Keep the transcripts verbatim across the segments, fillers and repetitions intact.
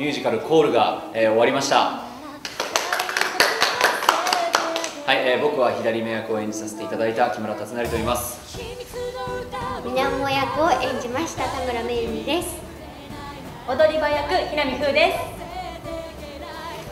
ミュージカルコールが、えー、終わりました。はい、えー、僕は左目役を演じさせていただいた木村達成と言います。 みなも役を演じました田村めゆみです。 踊り場役平見風です。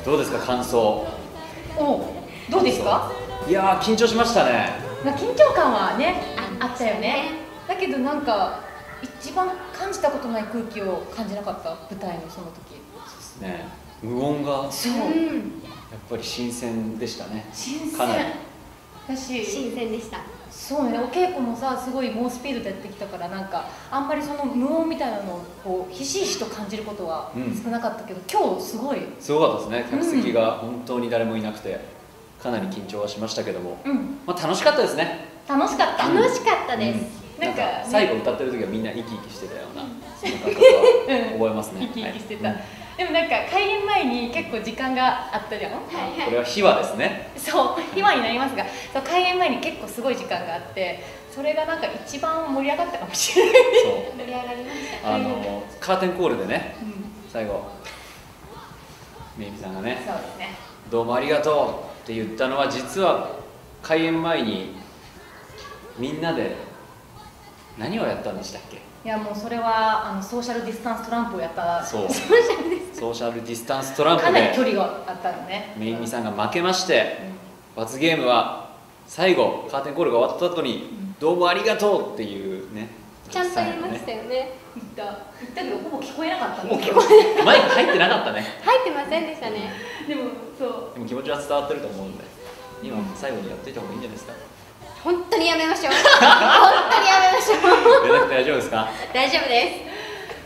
どうですか、感想。 お、どうですか。 いやー、緊張しましたね。 まあ緊張感はね、あったよね。だけどなんか一番感じたことない空気を感じなかった、舞台のその時。 そうですね、無音がそう、 やっぱり新鮮でしたね。 新鮮かなりだし、 新鮮でした。 そうね、お稽古もさ、すごい猛スピードでやってきたから、なんかあんまりその無音みたいなのをこうひしひしと感じることは少なかったけど、うん、今日すごいすごかったですね。客席が本当に誰もいなくて、かなり緊張はしましたけども、うん、まあ楽しかったですね。 楽しかった、 楽しかったです。 うん、なんか最後歌ってる時はみんな生き生きしてたような、そんな感覚は覚えますね。 生き生きしてた。はい、でもなんか開演前に結構時間があったじゃん。はいはい、これは秘話ですね。 そう、秘話になりますが、そう開演前に結構すごい時間があって、それがなんか一番盛り上がったかもしれない。 そう盛り上がりました。 あのカーテンコールでね、うん、最後めいみさんがね、 そうですね、 どうもありがとうって言ったのは、実は開演前にみんなで何をやったんでしたっけ。 いや、もうそれはあのソーシャルディスタンストランプをやった。 そう、ソーシャルディスタンストランプでかなり距離があったのね。 めいみさんが負けまして、うん、罰ゲームは最後カーテンコールが終わった後に、うん、どうもありがとうっていうね、 ちゃんと言いましたよね。 言った言ったけどほぼ聞こえなかった。 もう聞こえない。マイク入ってなかったね。 入ってませんでしたね。 でもそうでも気持ちは伝わってると思うんで、今最後にやっていた方がいいんじゃないですか。 本当にやめましょう。本当にやめましょう。 やらなくて大丈夫ですか。 大丈夫です。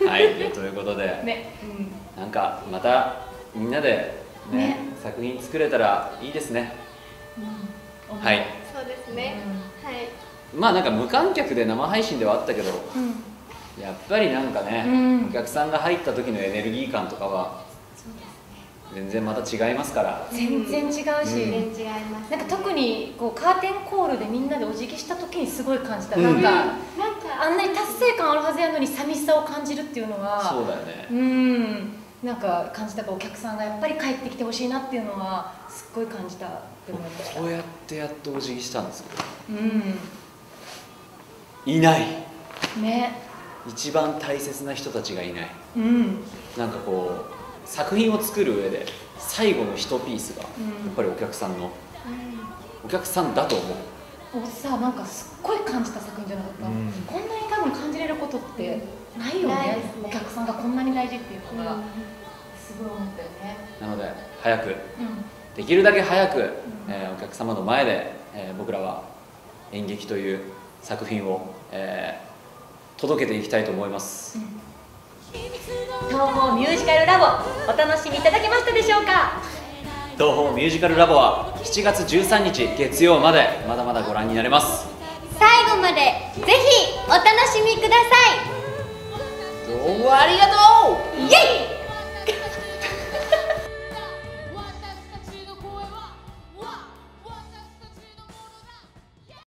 はい、ということで、 ね、 うん、なんかまたみんなでね、ね、作品作れたらいいですね。うん、はい。 そうですね。うん、はい。 まあなんか無観客で生配信ではあったけど、うん、やっぱりなんかね、うん、お客さんが入った時のエネルギー感とかは全然また違いますから。 全然違うし、 うん、全然違います。 なんか特にこうカーテンコールでみんなでお辞儀した時にすごい感じた。うん、なんか、なんかあんなに達成感あるはずやのに寂しさを感じるっていうのは、 そうだよね。 うん、なんか感じたから、お客さんがやっぱり帰ってきてほしいなっていうのはすっごい感じたって思いました。 こうやってやっとお辞儀したんですけど、 うん、 いないね。 一番大切な人たちがいない。 うん、 なんかこう作品を作る上で最後の一ピースがやっぱりお客さんの、うん、お客さんだと思う。 をさ、なんかすっごい感じた作品じゃなかった、うん、こんなに多分感じれることってないよね、ね、お客さんがこんなに大事っていうのが、うん、すごい思ったよね。 なので早く、うん、できるだけ早く、うん、えー、お客様の前で、えー、僕らは演劇という作品を、えー、届けていきたいと思います。うん、 東宝ミュージカルラボ、お楽しみいただけましたでしょうか。 東宝ミュージカルラボはしちがつじゅうさんにち月曜までまだまだご覧になれます。 最後までぜひお楽しみください。 どうもありがとう。 イエイ。